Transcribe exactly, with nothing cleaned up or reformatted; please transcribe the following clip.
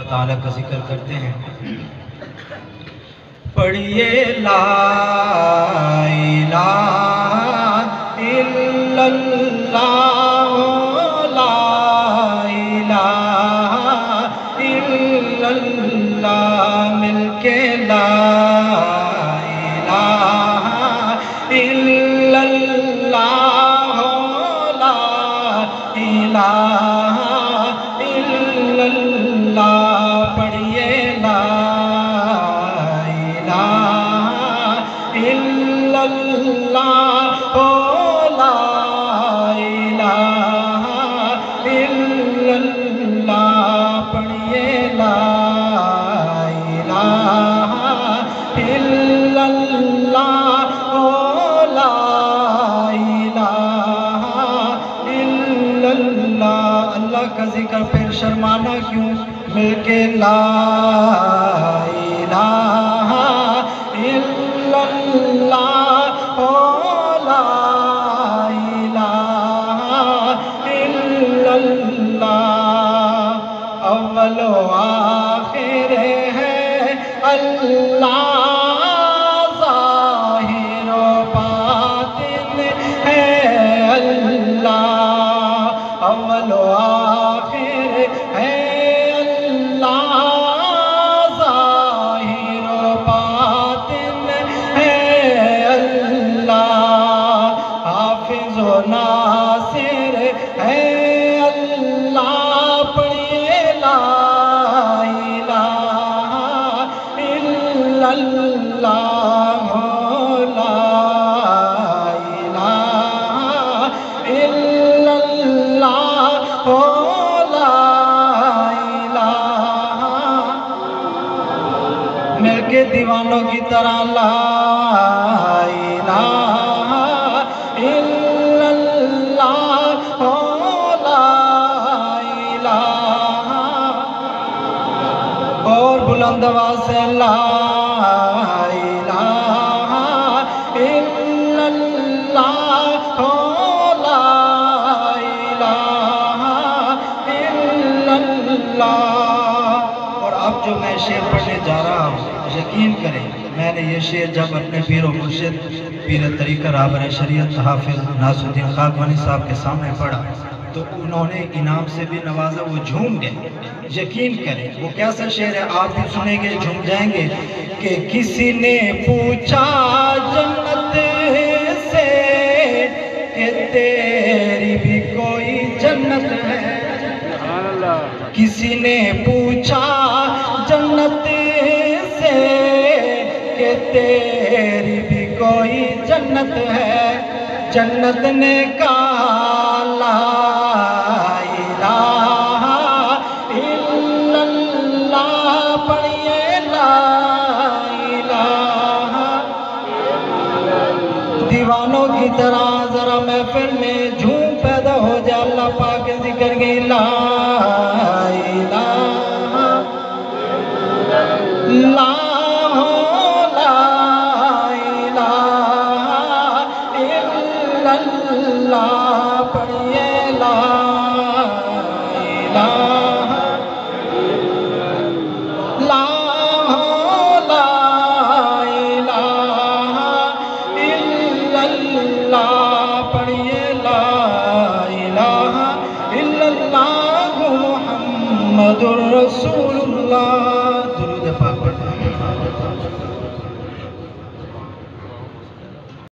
تعالیٰ کا ذکر کرتے ہیں. پڑھیے لا الہ الا اللہ لا الہ الا اللہ مل کے لا الہ الا اللہ لا الہ الا اللہ پڑھیے لا الا اللہ لا الہ الا اللہ پڑھیے لا الہ الا اللہ لا الہ الا اللہ. اللہ کا ذکر پھر شرمانا کیوں؟ مل کے لا الہ الا اللہ لا الہ الا اللہ اول و آخر ہے اللہ ظاہر و باطن ہے اللہ اول و آخر ہے اللہ ظاہر و باطن ہے اللہ حافظ و ناصر ہے اللہ پڑھیے لا الہ الا اللہ لا الہ الا اللہ لا الہ مل کے دیوانوں کی طرح لا الہ الا اللہ لا الہ اور بلند آواز سے لا الہ الا اللہ لا الہ الا اللہ. اور اب جو میں شعر پڑھنے جا رہا ہوں یقین کریں میں نے یہ شعر جب اپنے پیر و مرشد پیر طریقہ رہبر شریعت حافظ ناصر الدین خاکوانی صاحب کے سامنے پڑھا تو انہوں نے انعام سے بھی نوازا. وہ جھوم گئے. یقین کریں وہ کیسا شعر ہے آپ بھی سنیں گے جھوم جائیں گے کہ کسی نے پوچھا جنت سے کہ تیری بھی کوئی جنت ہے. کسی نے پوچھا جنت سے کہ تیری بھی کوئی جنت ہے. جنت نے کہا لا الہ الا اللہ پڑھیے لا الہ. دیوانوں کی طرح ذرا محفل میں جھوم پیدا ہو جائے اللہ پاک کے ذکر کی لا الہ لا اللہ پڑھیے لا الہ لا لا الہ الا اللہ پڑھیے لا الہ الا اللہ محمد الرسول اللہ. درود پاک پڑھیں.